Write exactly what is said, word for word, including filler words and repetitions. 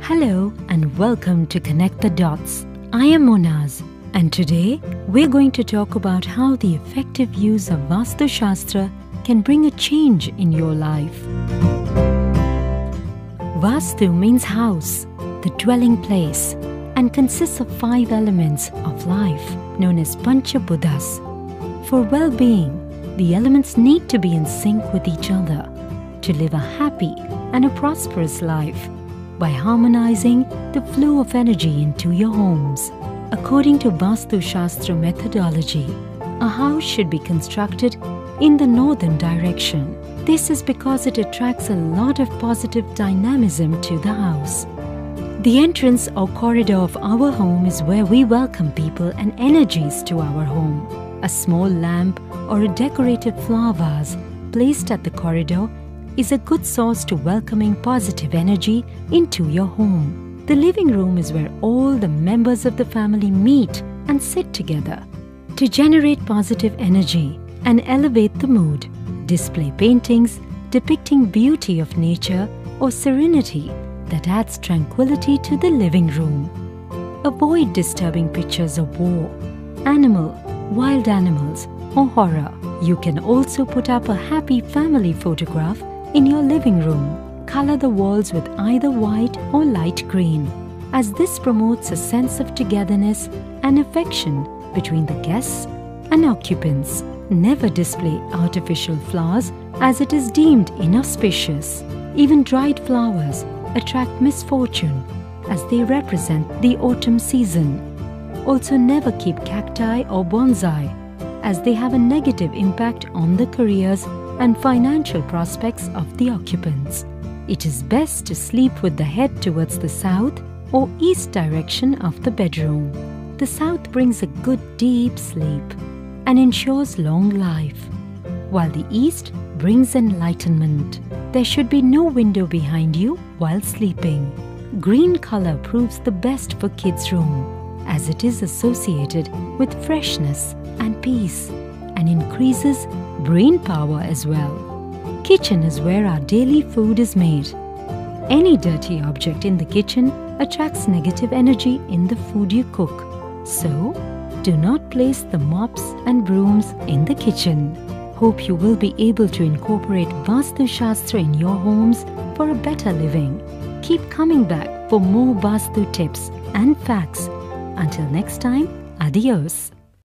Hello and welcome to Connect the Dots. I am Monaz and today we're going to talk about how the effective use of Vastu Shastra can bring a change in your life. Vastu means house, the dwelling place, and consists of five elements of life known as Pancha Buddhas. For well-being, the elements need to be in sync with each other to live a happy and a prosperous life by harmonizing the flow of energy into your homes. According to Vastu Shastra methodology, a house should be constructed in the northern direction. This is because it attracts a lot of positive dynamism to the house. The entrance or corridor of our home is where we welcome people and energies to our home. A small lamp or a decorated flower vase placed at the corridor is a good source to welcoming positive energy into your home. The living room is where all the members of the family meet and sit together. To generate positive energy and elevate the mood, display paintings depicting beauty of nature or serenity that adds tranquility to the living room. Avoid disturbing pictures of war, animal, wild animals or horror. You can also put up a happy family photograph in your living room. Color the walls with either white or light green, as this promotes a sense of togetherness and affection between the guests and occupants. Never display artificial flowers as it is deemed inauspicious. Even dried flowers attract misfortune as they represent the autumn season. Also, never keep cacti or bonsai as they have a negative impact on the careers and financial prospects of the occupants. It is best to sleep with the head towards the south or east direction of the bedroom. The south brings a good deep sleep and ensures long life, while the east brings enlightenment. There should be no window behind you while sleeping. Green color proves the best for kids' room as it is associated with freshness and peace and increases brain power as well. Kitchen is where our daily food is made. Any dirty object in the kitchen attracts negative energy in the food you cook. So, do not place the mops and brooms in the kitchen. Hope you will be able to incorporate Vastu Shastra in your homes for a better living. Keep coming back for more Vastu tips and facts. Until next time, adios.